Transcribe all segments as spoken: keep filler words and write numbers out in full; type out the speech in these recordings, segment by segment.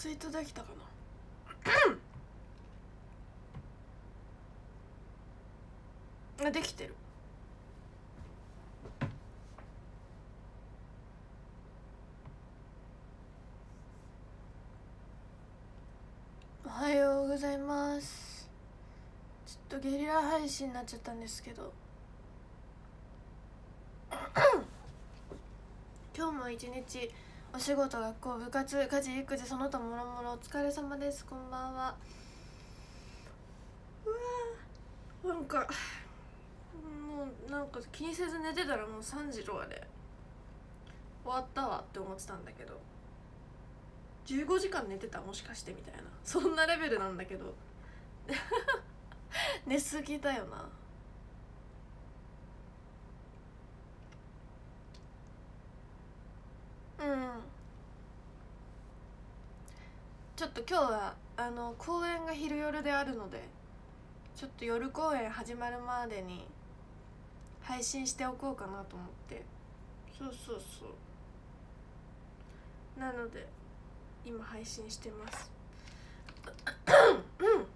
ツイートできたかなあ、できてる。おはようございます。ちょっとゲリラ配信になっちゃったんですけど今日も一日お仕事、学校、部活、家事、育児、その他もろもろお疲れ様です。こんばんは。うわー、なんかもうなんか気にせず寝てたらもうさんじとかで終わったわって思ってたんだけど、じゅうごじかん寝てたもしかしてみたいな、そんなレベルなんだけど寝すぎだよな。うん、ちょっと今日はあの公演が昼夜であるので、ちょっと夜公演始まるまでに配信しておこうかなと思って。そうそうそう、なので今配信してますうん、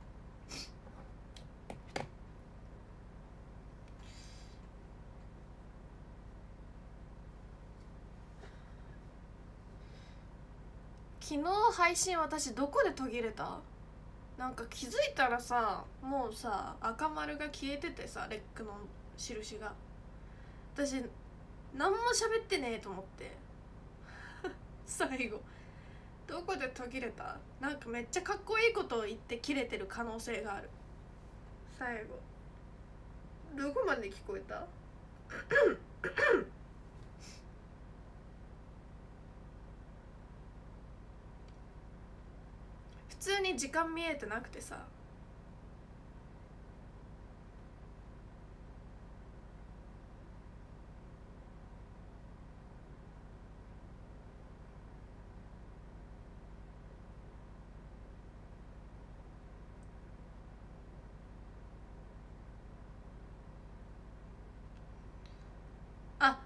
昨日配信私どこで途切れた？なんか気づいたらさ、もうさ赤丸が消えててさ、レックの印が。私何も喋ってねえと思って最後どこで途切れた？なんかめっちゃかっこいいことを言って切れてる可能性がある。最後どこまで聞こえた？普通に時間見えてなくてさ、あ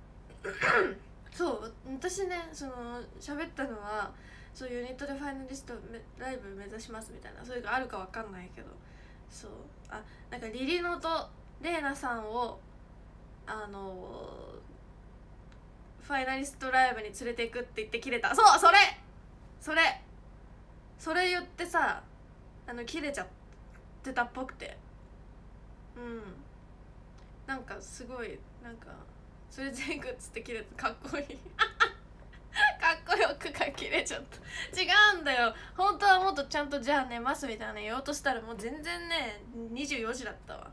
そう私ね、その喋ったのはそうユニットでファイナリストライブ目指しますみたいな、それがあるかわかんないけど、そう、あ、なんかリリノとレイナさんをあのファイナリストライブに連れていくって言って切れた。そう、それそれそれ言ってさ、あの切れちゃってたっぽくて、うん、なんかすごいなんかそれ全部っつって切れてかっこいいかっこよくか切れちゃった。違うんだよ、本当はもっとちゃんとじゃあ寝ますみたいな言おうとしたらもう全然ねにじゅうよじだったわ。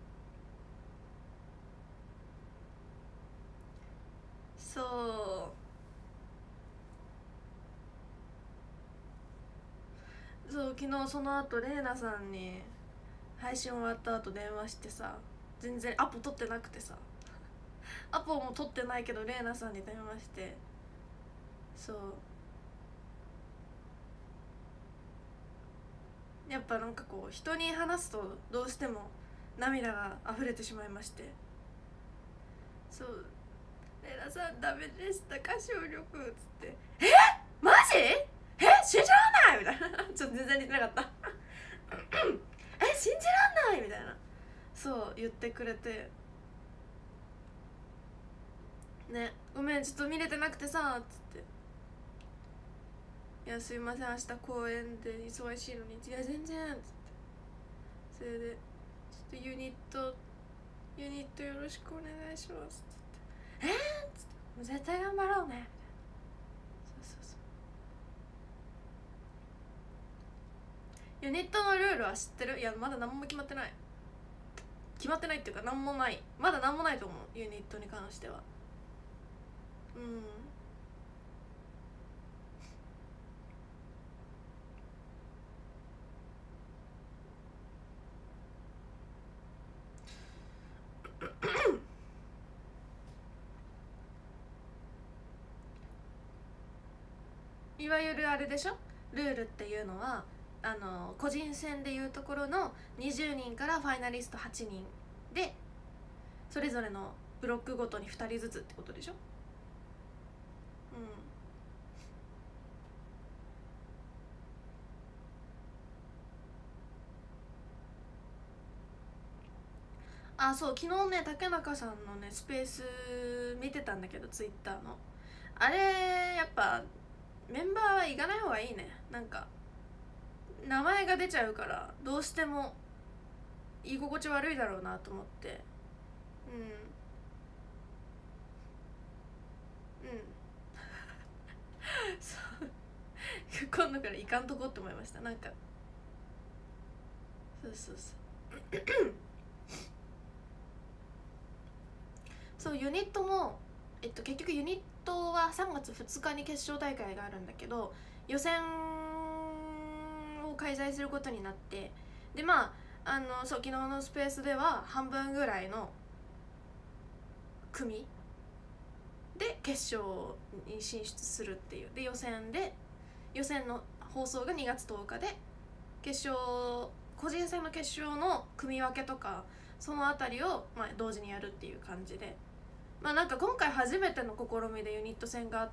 そうそう昨日その後レイナさんに配信終わった後電話してさ、全然アポ取ってなくてさ、アポも取ってないけどレイナさんに電話して、そうやっぱなんかこう人に話すとどうしても涙が溢れてしまいまして、そうレイナさんダメでした、歌唱力っつって、えマジえ信じらんないみたいなちょっと全然似てなかったえ信じらんないみたいな、そう言ってくれてね、ごめんちょっと見れてなくてさっつって、いやすいません明日公演で忙しいのに、いや全然っつって、それでちょっとユニットユニットよろしくお願いしますっつって、えーっつって、もう絶対頑張ろうねみたいな、そうそうそう、ユニットのルールは知ってる？いやまだ何も決まってない、決まってないっていうか何もない、まだ何もないと思うユニットに関しては。うん、いわゆるあれでしょ、ルールっていうのはあの個人戦でいうところのにじゅうにんからファイナリストはちにんで、それぞれのブロックごとにふたりずつってことでしょ。うんあ、そう、昨日ね竹中さんのねスペース見てたんだけど、ツイッターのあれやっぱメンバーは行かない方がいいね。なんか名前が出ちゃうからどうしても居心地悪いだろうなと思って。うんうんそう今度から行かんとこって思いました。なんかそうそうそうそうユニットも、えっと、結局ユニットはさんがつふつかに決勝大会があるんだけど、予選を開催することになって、でまああのそう昨日のスペースでは半分ぐらいの組で決勝に進出するっていう。で予選で予選の放送がにがつとおかで、決勝個人戦の決勝の組み分けとかそのあたりを、まあ、同時にやるっていう感じで、まあなんか今回初めての試みでユニット戦があって、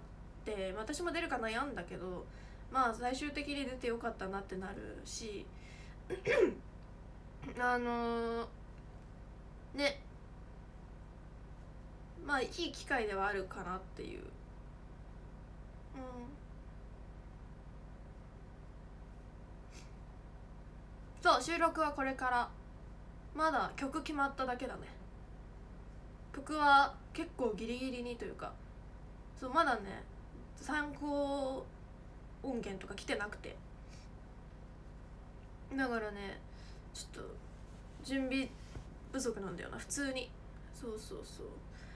私も出るか悩んだけど、まあ最終的に出てよかったなってなるしあのー、ね、まあいい機会ではあるかなっていう。うんそう、収録はこれから。まだ曲決まっただけだね。曲は結構ギリギリにというか、そうまだね参考音源とか来てなくて、だからねちょっと準備不足なんだよな普通に。そうそうそう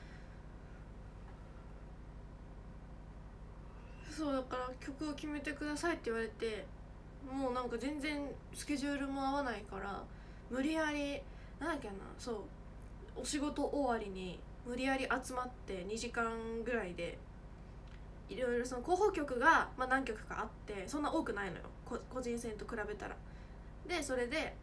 そうだから曲を決めてくださいって言われて、もうなんか全然スケジュールも合わないから、無理やりなんだっけな、そうお仕事終わりに無理やり集まってにじかんぐらいでいろいろその候補曲が、まあ、何曲かあって、そんな多くないのよ個人戦と比べたら。でそれで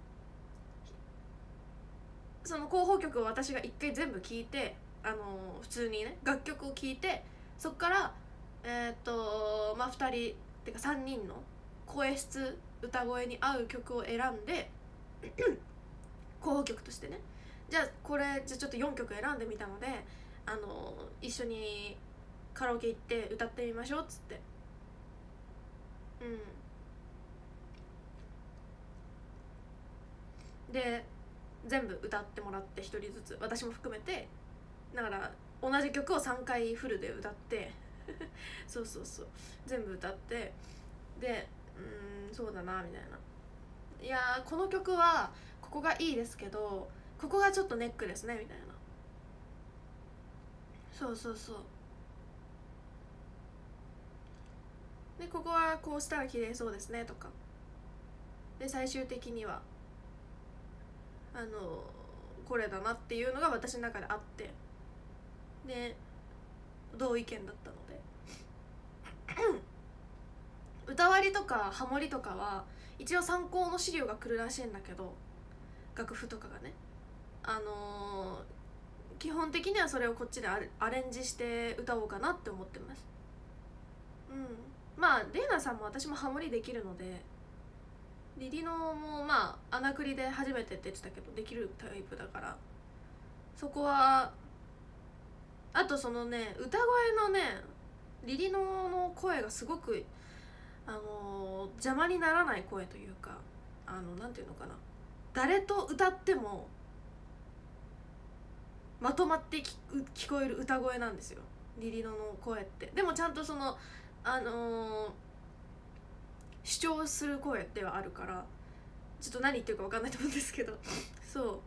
その候補曲を私が一回全部聴いて、あのー、普通にね楽曲を聴いて、そっからえー、っとまあふたりってかさんにんの声質歌声に合う曲を選んで候補曲としてね、じゃあこれじゃあちょっとよんきょく選んでみたので、あのー、一緒にカラオケ行って歌ってみましょうっつって。うんで全部歌ってもらって、ひとりずつ私も含めて、だから同じ曲をさんかいフルで歌ってそうそうそう全部歌って、でうーんそうだなみたいな、いやーこの曲はここがいいですけどここがちょっとネックですねみたいな。そうそうそうでここはこうしたら綺麗そうですねとかで、最終的にはあのこれだなっていうのが私の中であって、で同意見だったので歌割りとかハモリとかは一応参考の資料が来るらしいんだけど、楽譜とかがね、あのー、基本的にはそれをこっちでアレンジして歌おうかなって思ってます。うんまあレイナさんも私もハモリできるので、リリノもまあ穴繰りで初めてって言ってたけどできるタイプだから、そこはあとそのね歌声のねリリノの声がすごくあのー、邪魔にならない声というか、あのなんていうのかな、誰と歌ってもまとまって聞こえる歌声なんですよリリノの声って。でもちゃんとそのあのー、主張する声ではあるから、ちょっと何言ってるか分かんないと思うんですけどそううん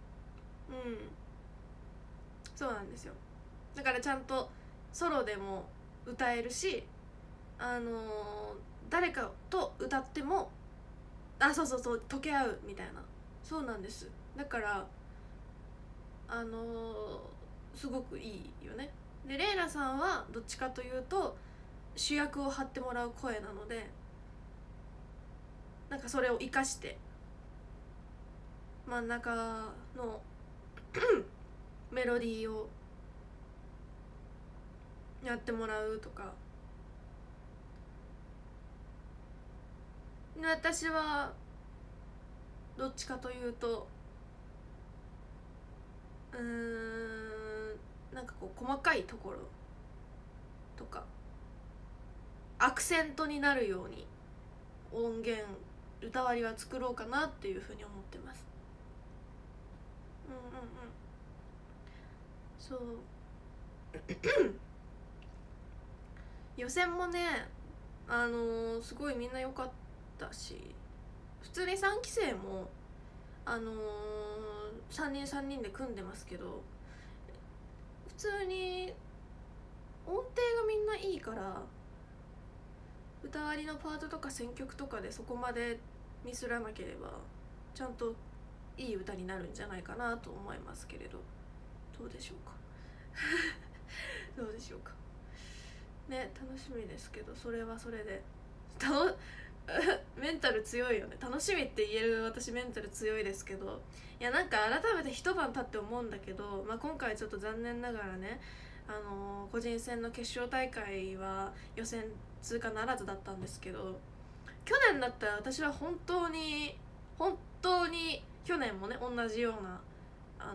そうなんですよ。だからちゃんとソロでも歌えるし、あのー、誰かと歌ってもあそうそうそう溶け合うみたいな。そうなんです。だからあのー、すごくいいよね。でレイラさんはどっちかというと主役を張ってもらう声なので、なんかそれを生かして真ん中のメロディーをやってもらうとか。私はどっちかというとうーんなんかこう細かいところとかアクセントになるように音源歌割りは作ろうかなっていうふうに思ってます。うんうんうんそう予選もねあのー、すごいみんな良かったし、普通にさんき生もあのー、さんにんさんにんで組んでますけど、普通に音程がみんないいから歌割りのパートとか選曲とかでそこまでミスらなければちゃんといい歌になるんじゃないかなと思いますけれど、どうでしょうかどうでしょうかね、楽しみですけど、それはそれでたのメンタル強いよね。楽しみって言える私メンタル強いですけど、いやなんか改めて一晩経って思うんだけど、まあ、今回ちょっと残念ながらね、あのー、個人戦の決勝大会は予選通過ならずだったんですけど、去年だったら私は本当に本当に去年もね同じような、あの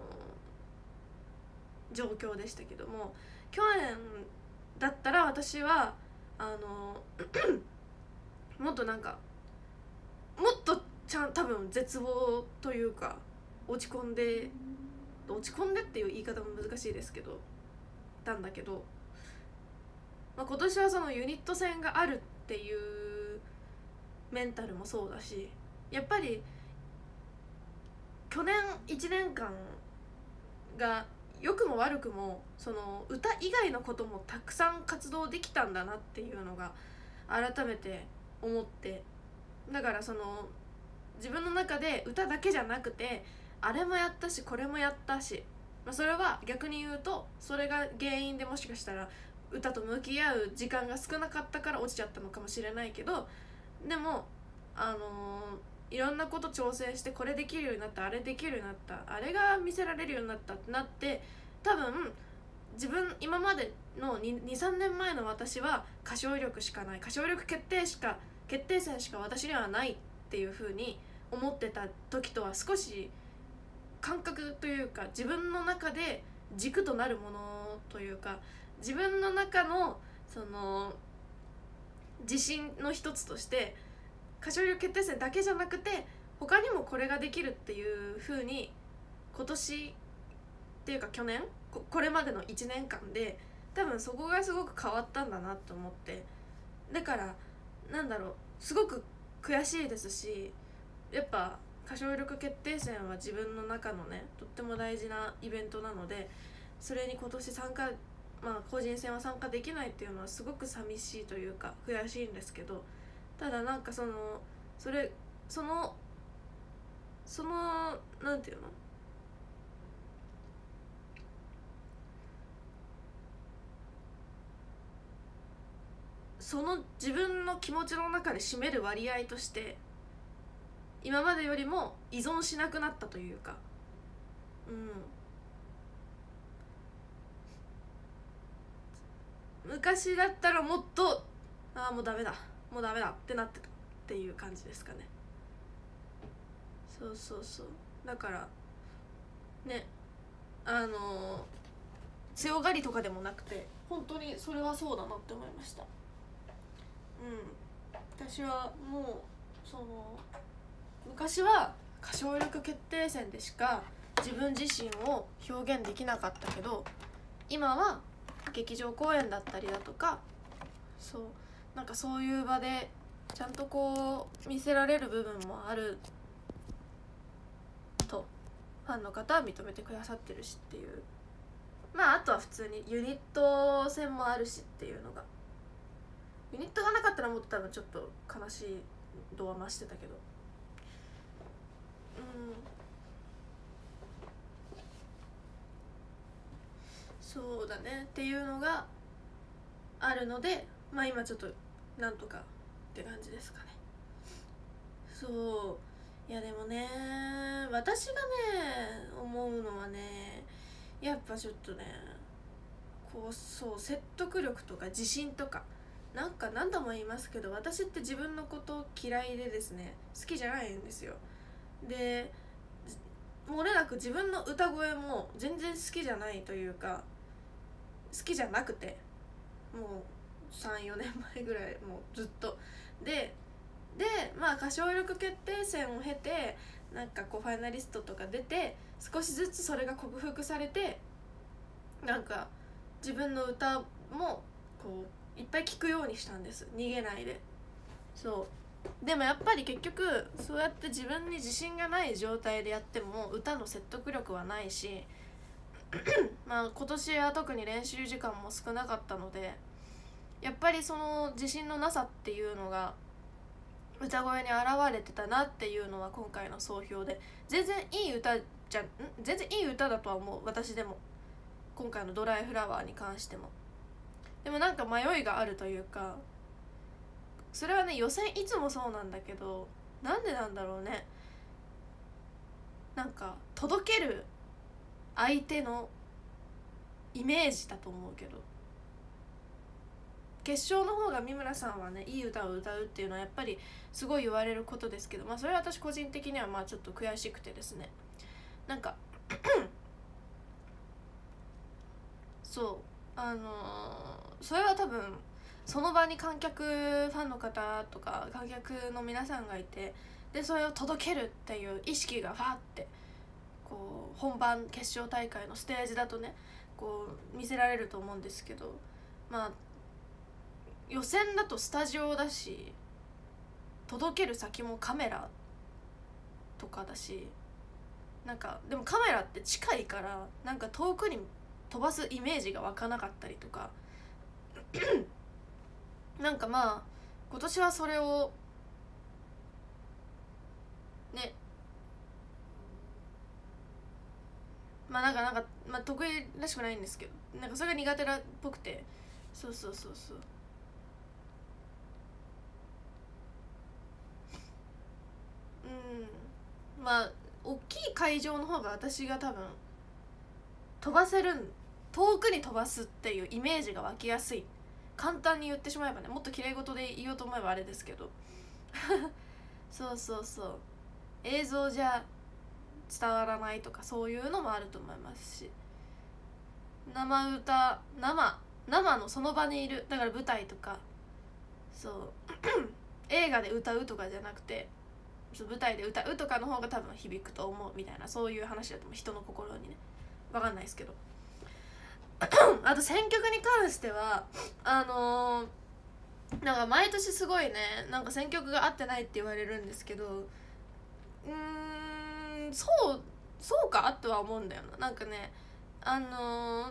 ー、状況でしたけども、去年だったら私はあのーもっとなんかもっとちゃん多分絶望というか落ち込んで落ち込んでっていう言い方も難しいですけどたんだけど、まあ、今年はそのユニット戦があるっていうメンタルもそうだし、やっぱり去年いちねんかんが良くも悪くもその歌以外のこともたくさん活動できたんだなっていうのが改めて思って、だからその自分の中で歌だけじゃなくてあれもやったしこれもやったし、まあ、それは逆に言うとそれが原因でもしかしたら歌と向き合う時間が少なかったから落ちちゃったのかもしれないけど、でもあのー、いろんなこと挑戦してこれできるようになった、あれできるようになった、あれが見せられるようになったってなって、多分自分今までの にさんねんまえの私は歌唱力しかない、歌唱力決定しか決定戦しか私にはないっていう風に思ってた時とは少し感覚というか自分の中で軸となるものというか自分の中のその自信の一つとして歌唱力決定戦だけじゃなくて他にもこれができるっていう風に今年っていうか去年 こ, これまでのいちねんかんで多分そこがすごく変わったんだなと思って、だからなんだろうすごく悔しいですし、やっぱ歌唱力決定戦は自分の中のねとっても大事なイベントなので、それに今年参加まあ個人戦は参加できないっていうのはすごく寂しいというか悔しいんですけど、ただなんかそのそれそのそのなんていうのその自分の気持ちの中で占める割合として今までよりも依存しなくなったというか、うん、昔だったらもっとああもうダメだもうダメだってなってたっていう感じですかね。そうそうそう、だからねあの強がりとかでもなくて本当にそれはそうだなって思いました。うん、私はもうその昔は歌唱力決定戦でしか自分自身を表現できなかったけど、今は劇場公演だったりだとかそうなんかそういう場でちゃんとこう見せられる部分もあるとファンの方は認めてくださってるしっていう、まああとは普通にユニット戦もあるしっていうのが、ユニットがなかったらもっと多分ちょっと悲しい度は増してたけど、うんそうだねっていうのがあるので、まあ今ちょっとなんとかって感じですかね。そういやでもね私がね思うのはねやっぱちょっとねこうそう説得力とか自信とかなんか何度も言いますけど私って自分のこと嫌いでですね好きじゃないんですよ。で漏れなく自分の歌声も全然好きじゃないというか、好きじゃなくて、もうさんよねんまえぐらい、もうずっとででまあ歌唱力決定戦を経て、なんかこうファイナリストとか出て、少しずつそれが克服されて、なんか自分の歌もこういっぱい聴くようにしたんです、逃げないで。そうでもやっぱり結局そうやって自分に自信がない状態でやっても歌の説得力はないしまあ今年は特に練習時間も少なかったので、やっぱりその自信のなさっていうのが歌声に現れてたなっていうのは今回の総評で、全然いい歌じゃん全然いい歌だとは思う、私でも今回のドライフラワーに関しても。でもなんか迷いがあるというか、それはね予選いつもそうなんだけど、なんでなんだろうね。なんか届ける相手のイメージだと思うけど、決勝の方が三村さんはねいい歌を歌うっていうのはやっぱりすごい言われることですけど、まあそれは私個人的にはまあちょっと悔しくてですね、なんかそうあのー、それは多分その場に観客ファンの方とか観客の皆さんがいて、でそれを届けるっていう意識がファーってこう本番決勝大会のステージだとねこう見せられると思うんですけど、まあ予選だとスタジオだし、届ける先もカメラとかだし、なんかでもカメラって近いからなんか遠くに飛ばすイメージが湧かなかったりとかなんかまあ今年はそれをね、まあなんかなんか、まあ、得意らしくないんですけど、なんかそれが苦手らっぽくて、そうそうそうそううん、まあ大きい会場の方が私が多分飛ばせるん、遠くに飛ばすっていうイメージが湧きやすい。簡単に言ってしまえばね、もっと綺麗事で言おうと思えばあれですけどそうそうそう、映像じゃ伝わらないとかそういうのもあると思いますし、生歌生生のその場にいる、だから舞台とかそう映画で歌うとかじゃなくて舞台で歌うとかの方が多分響くと思うみたいな、そういう話だと思う、人の心にね、分かんないですけどあと選曲に関してはあのー、なんか毎年すごいねなんか選曲が合ってないって言われるんですけど、うーんそうそうかとは思うんだよな。なんかねあのー、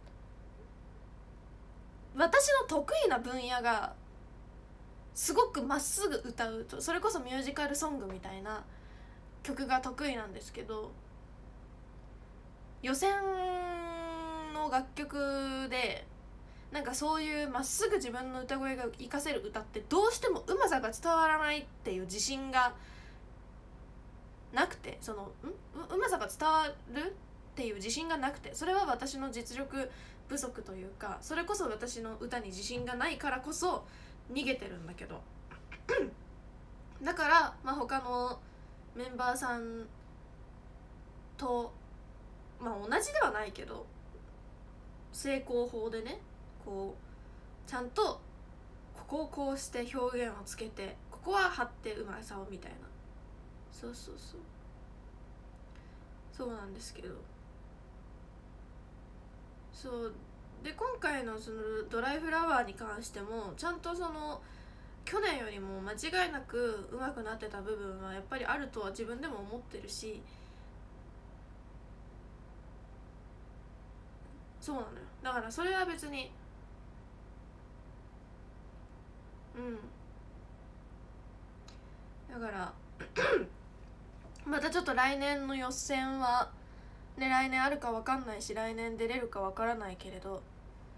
私の得意な分野がすごくまっすぐ歌うと、それこそミュージカルソングみたいな曲が得意なんですけど、予選の楽曲でなんかそういうまっすぐ自分の歌声が活かせる歌ってどうしてもうまさが伝わらないっていう自信がなくて、そのん う, うまさが伝わるっていう自信がなくて、それは私の実力不足というか、それこそ私の歌に自信がないからこそ逃げてるんだけどだから、まあ、他のメンバーさんと、まあ、同じではないけど成功法でねこうちゃんとここをこうして表現をつけて、ここは張ってうまさをみたいな、そうそうそうそうなんですけど、そうで今回のそのドライフラワーに関してもちゃんとその去年よりも間違いなく上手くなってた部分はやっぱりあるとは自分でも思ってるし、そうなのよ。だからそれは別にうんだからまたちょっと来年の予選はね、来年あるか分かんないし来年出れるか分からないけれど、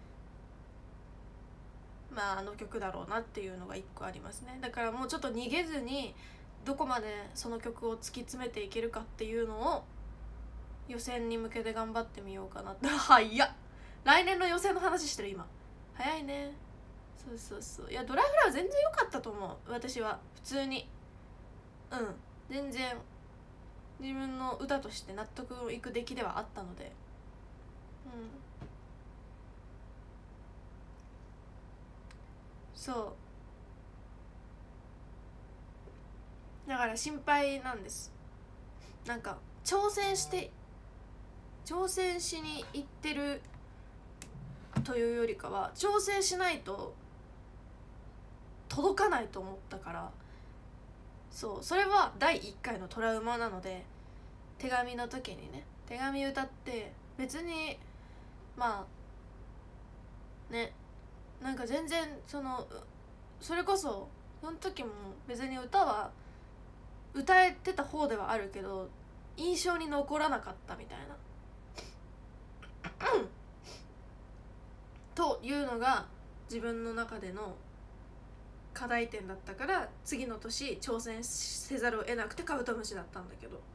まああの曲だろうなっていうのが一個ありますね。だからもうちょっと逃げずにどこまでその曲を突き詰めていけるかっていうのを予選に向けて頑張ってみようかなって早っ、来年の予選の話してる今、早いね。そうそうそう、いやドライフラワー全然良かったと思う、私は普通にうん全然自分の歌として納得いく出来ではあったので、うんそうだから心配なんです。なんか挑戦して挑戦しに行ってるというよりかは挑戦しないと届かないと思ったから、そうそれはだいいっかいのトラウマなので、手紙の時にね手紙歌って別にまあねなんか全然そのそれこそその時も別に歌は歌えてた方ではあるけど印象に残らなかったみたいなというのが自分の中での課題点だったから、次の年挑戦せざるを得なくてカブトムシだったんだけど、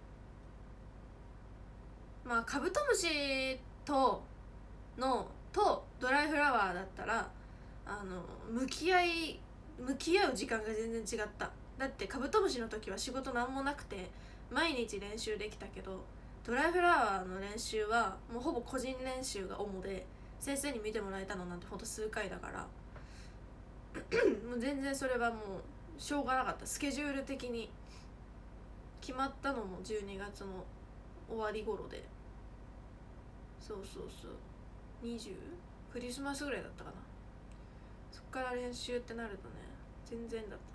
まあカブトムシとのとドライフラワーだったらあの向き合い向き合う時間が全然違った。だってカブトムシの時は仕事なんもなくて毎日練習できたけど、ドライフラワーの練習はもうほぼ個人練習が主で、先生に見てもらえたのなんてほんと数回だからもう全然それはもうしょうがなかった。スケジュール的に決まったのもじゅうにがつの終わり頃で、そうそうそうにじゅうクリスマスぐらいだったかな。そっから練習ってなるとね全然だったね。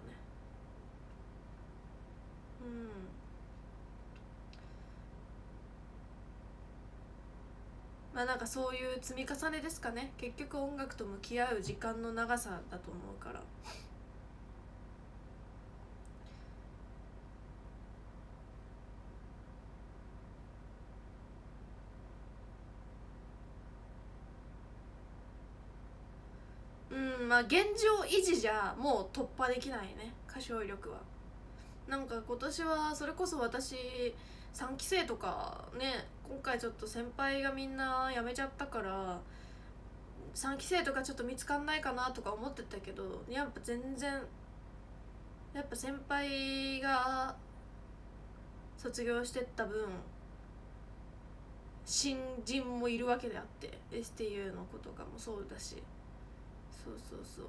うんまあなんかそういう積み重ねですかね。結局音楽と向き合う時間の長さだと思うから。うんまあ現状維持じゃもう突破できないね、歌唱力は。なんか今年はそれこそ私さんき生とかね、今回ちょっと先輩がみんな辞めちゃったからさんき生とかちょっと見つかんないかなとか思ってたけど、やっぱ全然やっぱ先輩が卒業してった分新人もいるわけであって、 エスティーユー の子とかもそうだし、そうそうそう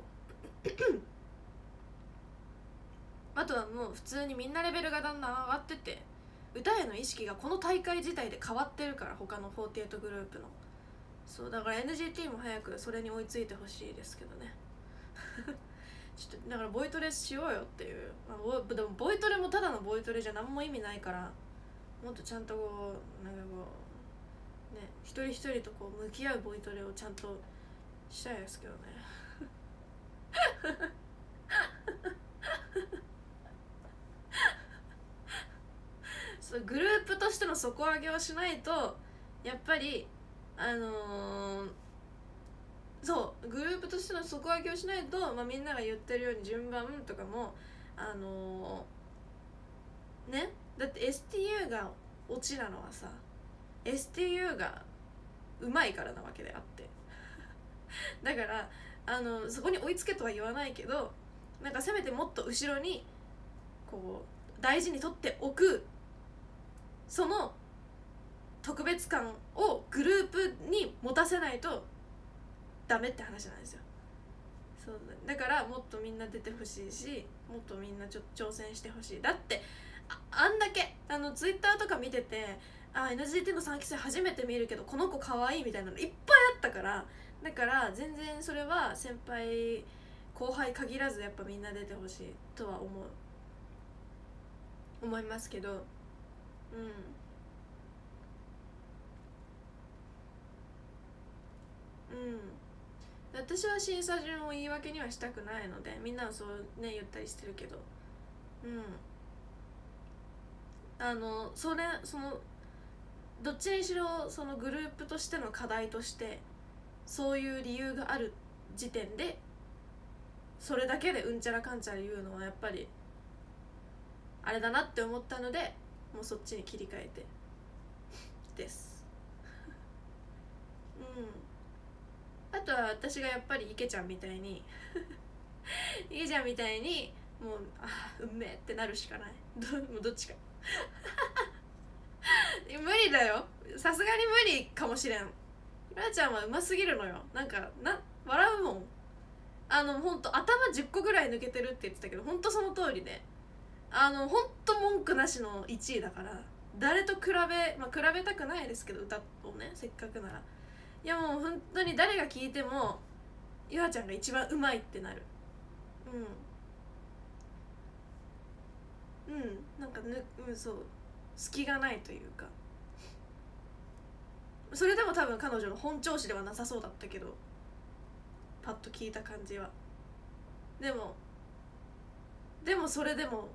あとはもう普通にみんなレベルがだんだん上がってて、歌への意識がこの大会自体で変わってるから、他のフォーティエイトグループの。そうだから エヌジーティー も早くそれに追いついてほしいですけどねちょっとだからボイトレしようよっていう、まあ、ボでもボイトレもただのボイトレじゃ何も意味ないから、もっとちゃんとこうなんかこうね一人一人とこう向き合うボイトレをちゃんとしたいですけどねそうグループとしての底上げをしないとやっぱりあのー、そうグループとしての底上げをしないと、まあ、みんなが言ってるように順番とかもあのー、ねだって エスティーユー がオチなのはさ エスティーユー がうまいからなわけであってだからあのそこに追いつけとは言わないけど、なんかせめてもっと後ろにこう大事に取っておくその特別感をグループに持たせないとダメって話なんですよ。そうだからもっとみんな出てほしいし、もっとみんなちょ挑戦してほしい。だって あ, あんだけあのツイッターとか見てて、あ エヌジーティー のさんき生初めて見るけどこの子かわいいみたいなのいっぱいあったから、だから全然それは先輩後輩限らずやっぱみんな出てほしいとは思う思いますけど、うんうん私は審査順を言い訳にはしたくないので、みんなはそうね言ったりしてるけど、うんあのそれそのどっちにしろそのグループとしての課題としてそういう理由がある時点でそれだけでうんちゃらかんちゃら言うのはやっぱりあれだなって思ったので、もうそっちに切り替えてですうんあとは私がやっぱり池ちゃんみたいに池ちゃんみたいにもうあうんめえってなるしかないどもうどっちか無理だよ、さすがに無理かもしれん。ゆらちゃんはうますぎるのよ。なんかな笑うもん。あのほんと頭じゅっこぐらい抜けてるって言ってたけど、ほんとその通りで、あのほんと文句なしのいちいだから、誰と比べ、まあ、比べたくないですけど、歌をね、せっかくなら。いやもう本当に誰が聴いてもゆあちゃんが一番うまいってなる。うんうんなんかぬ、うん、そう隙がないというか、それでも多分彼女の本調子ではなさそうだったけど、パッと聞いた感じは。でもでもそれでも、はあ、う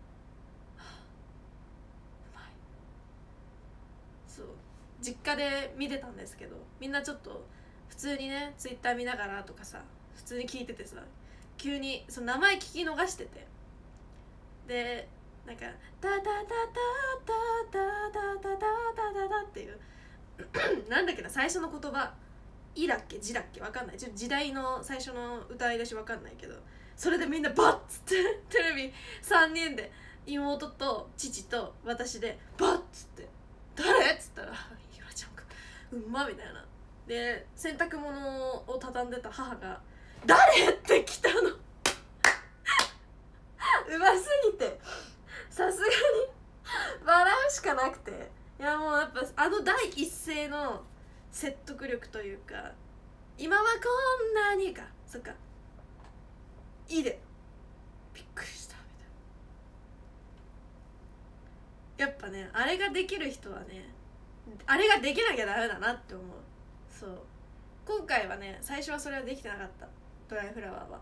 まい。そう実家で見てたんですけど、みんなちょっと普通にねツイッター見ながらとかさ、普通に聞いててさ、急にその名前聞き逃してて、でなんか「タタタタタタタタタタタ」っていうなんだっけな、最初の言葉「い」だっけ「じ」だっけわかんない、ちょっと時代の最初の歌い出しわかんないけど、それでみんなバッつってテレビさんにんで、妹と父と私でバッつって「誰?」っつったら「ゆらちゃんかうんま」みたいな。で洗濯物を畳んでた母が「誰?」って来たのうますぎてさすがに笑うしかなくて、いやもうやっぱあの第一声の説得力というか、今はこんなにか、そっかいいでびっくりしたみたいな。やっぱねあれができる人はね、あれができなきゃダメだなって思う。そう今回はね最初はそれはできてなかった、ドライフラワーは。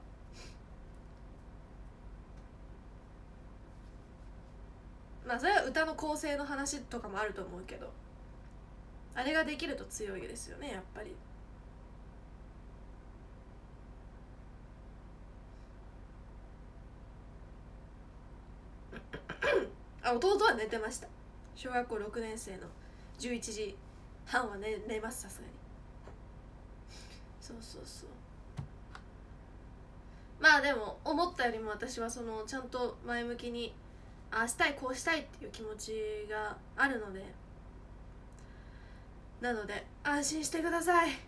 まあそれは歌の構成の話とかもあると思うけど、あれができると強いですよねやっぱり。あ弟は寝てました。小学校ろくねん生のじゅういちじはんは寝寝ます、さすがに。そうそうそう。まあでも思ったよりも私はそのちゃんと前向きにああしたいこうしたいっていう気持ちがあるので、なので安心してください。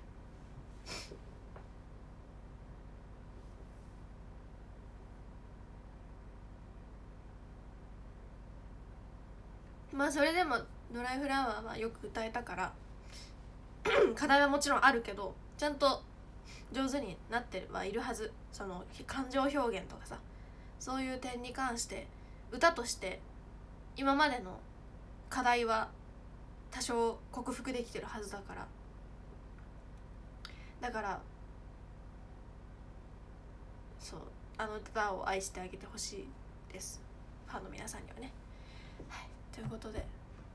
まあそれでもドライフラワーはよく歌えたから課題はもちろんあるけどちゃんと上手になってはいるはず。その感情表現とかさ、そういう点に関して歌として今までの課題は多少克服できてるはずだから、だからそうあの歌を愛してあげてほしいです、ファンの皆さんにはね。はい、ということで、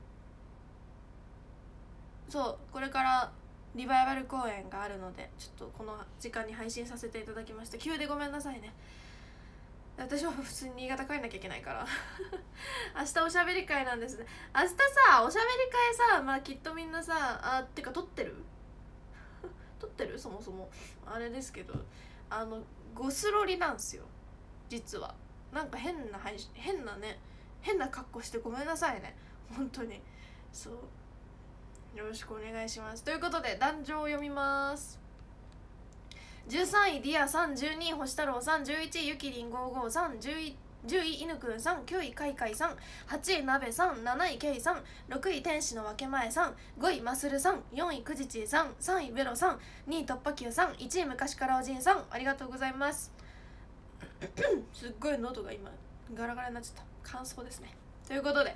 そうこれからリバイバル公演があるので、ちょっとこの時間に配信させていただきました。急でごめんなさいね。私は普通に新潟帰んなきゃいけないから明日おしゃべり会なんですね。明日さおしゃべり会さ、まあきっとみんなさ、あってか撮ってる撮ってるそもそもあれですけど、あのゴスロリなんすよ実は。なんか変な配信、変なね変な格好してごめんなさいね本当に。そうよろしくお願いします。ということで壇上を読みます。じゅうさんいディアさん、じゅうにい星太郎さん、じゅういちいゆきりんごーごーさん、じゅういい犬くんさん、きゅういかいかいさん、はちいなべさん、なないけいさん、ろくい天使の分け前さん、ごいまするさん、よんいくじちーさん、さんいベロさん、にい突破球さん、いちい昔からおじいさん、ありがとうございます。すっごい喉が今ガラガラになっちゃった。乾燥ですね。ということで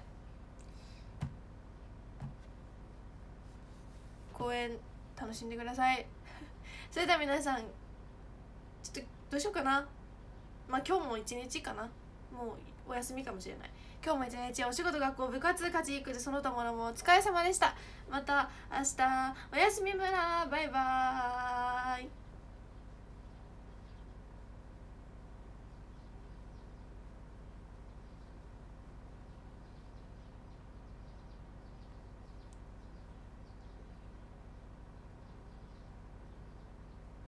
公演楽しんでくださいそれでは皆さんちょっとどうしようかな。まあ今日も一日かな、もうお休みかもしれない。今日も一日お仕事学校部活家事育児その他ものもお疲れ様でした。また明日おやすみむら、バイバーイ。